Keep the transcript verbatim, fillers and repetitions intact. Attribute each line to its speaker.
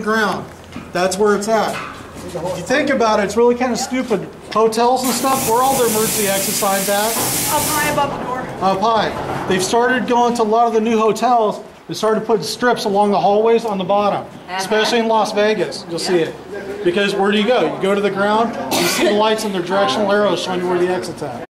Speaker 1: ground. That's where it's at. If you think about it, it's really kind of stupid. Hotels and stuff, where are all their emergency exit signs at?
Speaker 2: Up high above the door.
Speaker 1: Up high. They've started going to a lot of the new hotels. They started putting strips along the hallways on the bottom, uh-huh. especially in Las Vegas. You'll yeah. see it. Because where do you go? You go to the ground, you see the lights and their directional arrows showing you where the exit's at.